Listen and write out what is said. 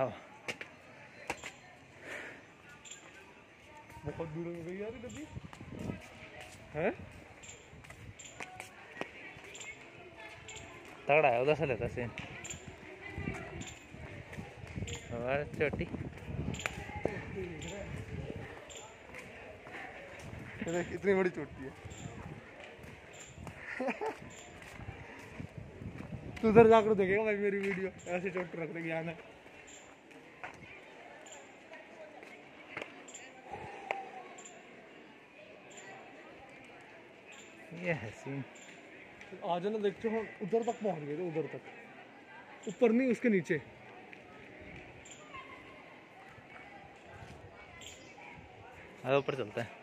आओ। बहुत दूर हो गई यार नदी है। तगड़ा है, उधर से लेता सीन। और चोटी इतनी बड़ी चोटी है। तू उधर जाकर देखेगा भाई मेरी वीडियो, ऐसे चोट रख देगी आना। ये है सीन। आज ना देखते हो उधर तक पहुंच गए थे, उधर तक, ऊपर नहीं उसके नीचे। ऊपर चलता है।